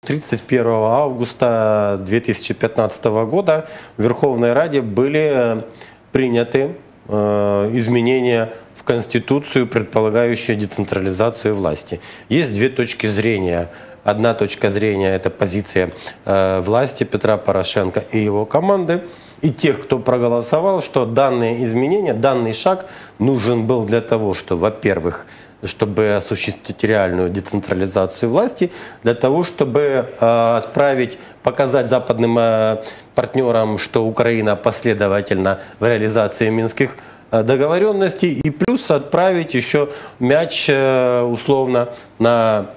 31 августа 2015 года в Верховной Раде были приняты изменения в Конституцию, предполагающие децентрализацию власти. Есть две точки зрения. Одна точка зрения – это позиция власти Петра Порошенко и его команды, и тех, кто проголосовал, что данные изменения, данный шаг нужен был для того, что, во-первых, чтобы осуществить реальную децентрализацию власти, для того, чтобы отправить, показать западным партнерам, что Украина последовательна в реализации минских договоренностей, и плюс отправить еще мяч условно на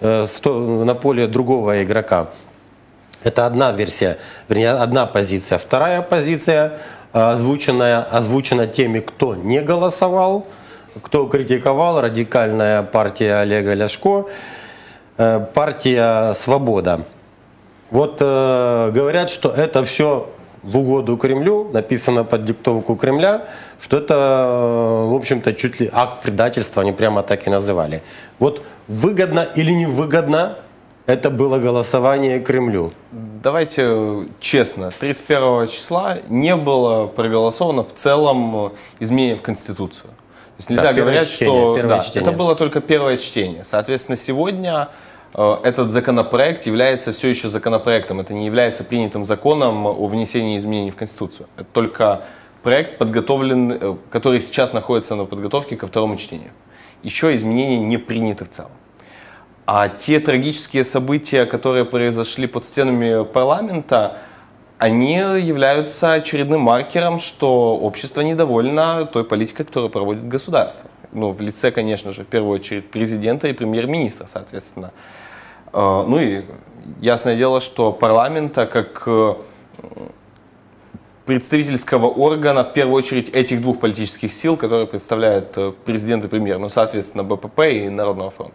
поле другого игрока. Это одна версия, вернее, одна позиция. Вторая позиция, озвучена теми, кто не голосовал, кто критиковал: радикальная партия Олега Ляшко, партия «Свобода». Вот говорят, что это все в угоду Кремлю, написано под диктовку Кремля, что это, в общем-то, чуть ли акт предательства, они прямо так и называли. Вот выгодно или невыгодно это было голосование Кремлю? Давайте честно, 31 числа не было проголосовано в целом изменение в Конституцию. То есть нельзя говорить, что это было только первое чтение. Соответственно, сегодня этот законопроект является все еще законопроектом. Это не является принятым законом о внесении изменений в Конституцию. Это только проект, подготовлен, который сейчас находится на подготовке ко второму чтению. Еще изменения не приняты в целом. А те трагические события, которые произошли под стенами парламента, они являются очередным маркером, что общество недовольно той политикой, которую проводит государство. Ну, в лице, конечно же, в первую очередь президента и премьер-министра, соответственно. Ну и ясное дело, что парламента, как представительского органа, в первую очередь, этих двух политических сил, которые представляют президент и премьер, ну, соответственно, БПП и Народного фронта.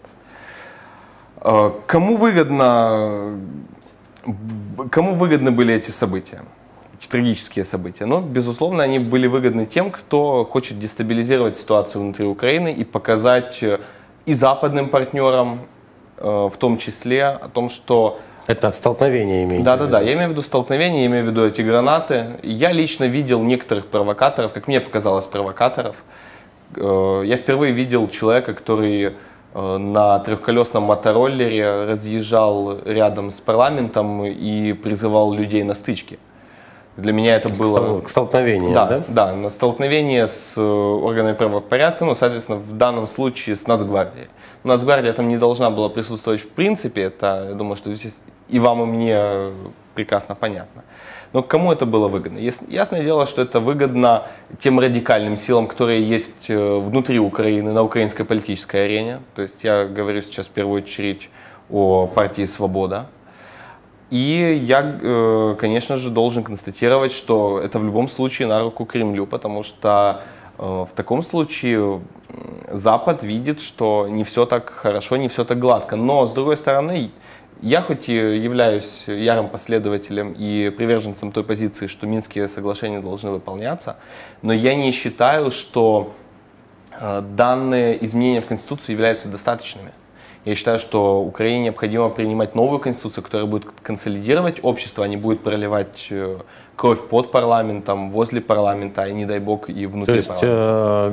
Кому выгодны были эти события, эти трагические события? Ну, безусловно, они были выгодны тем, кто хочет дестабилизировать ситуацию внутри Украины и показать и западным партнерам, в том числе, о том, что... Это столкновение имеете? Да, я имею в виду столкновение, я имею в виду эти гранаты. Я лично видел некоторых провокаторов, как мне показалось, провокаторов. Я впервые видел человека, который на трехколесном мотороллере разъезжал рядом с парламентом и призывал людей на стычки. Для меня это было... К столкновению, да? Да, на столкновение с органами правопорядка, ну, соответственно, в данном случае с Нацгвардией. Нацгвардия там не должна была присутствовать в принципе, это, я думаю, что здесь и вам, и мне прекрасно понятно. Но кому это было выгодно? Ясное дело, что это выгодно тем радикальным силам, которые есть внутри Украины, на украинской политической арене. То есть я говорю сейчас в первую очередь о партии «Свобода». И я, конечно же, должен констатировать, что это в любом случае на руку Кремлю, потому что в таком случае Запад видит, что не все так хорошо, не все так гладко. Но, с другой стороны, я хоть и являюсь ярым последователем и приверженцем той позиции, что Минские соглашения должны выполняться, но я не считаю, что данные изменения в Конституции являются достаточными. Я считаю, что Украине необходимо принимать новую Конституцию, которая будет консолидировать общество, а не будет проливать кровь под парламентом, возле парламента, и не дай бог и внутри парламента.